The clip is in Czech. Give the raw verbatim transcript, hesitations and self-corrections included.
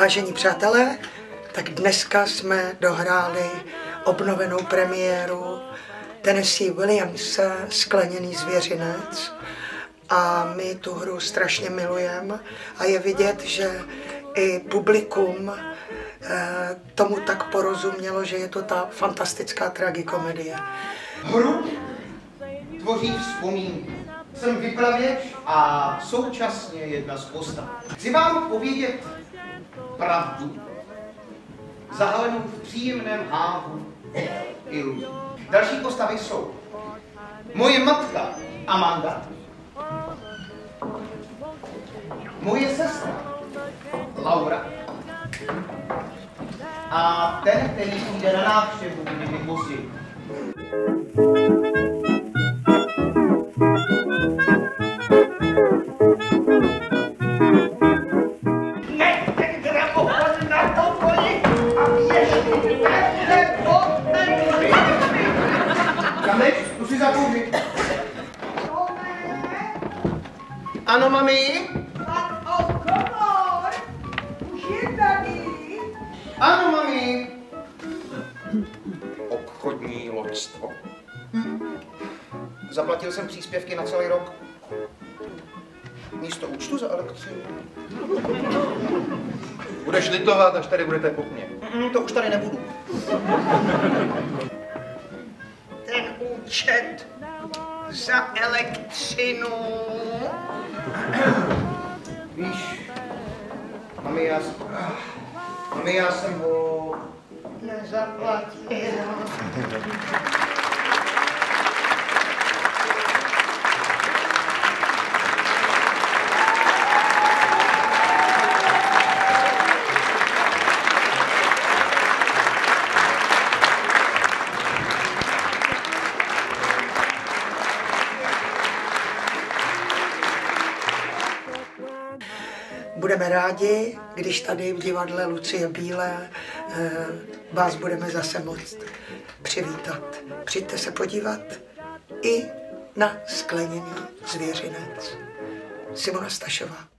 Vážení přátelé, tak dneska jsme dohráli obnovenou premiéru Tennessee Williams Skleněný zvěřinec a my tu hru strašně milujeme a je vidět, že i publikum tomu tak porozumělo, že je to ta fantastická tragikomedie. Hru tvoří vzpomínky. Jsem vypravěč a současně jedna z postav. Chci vám povědět pravdu, zahalenou v příjemném hávu iluzí. Další postavy jsou moje matka Amanda, moje sestra Laura a ten, který přijde na návštěvu kdyby později. Kameš, tu si zakouřit. Ano, mami? Už je tady. Ano, mami. Obchodní loďstvo. Zaplatil jsem příspěvky na celý rok. Místo účtu za elektřinu. Budeš litovat, až tady budete po mně. Mm, to už tady nebudu. Ten účet za elektřinu. Víš, mami, já, mami, já jsem ho Nezaplatil. Budeme rádi, když tady v divadle Lucie Bílé vás budeme zase moct přivítat. Přijďte se podívat i na Skleněný zvěřinec. Simona Stašová.